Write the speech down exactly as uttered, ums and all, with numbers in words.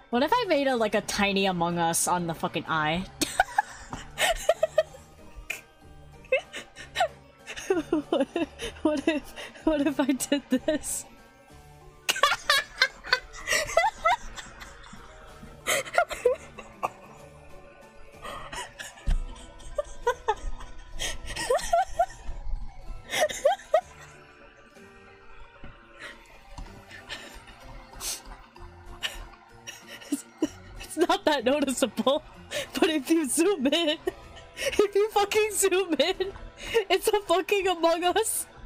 What if I made a like a tiny Among Us on the fucking eye? what, what if what if I did this? Not that noticeable, but if you zoom in, if you fucking zoom in, it's a fucking Among Us.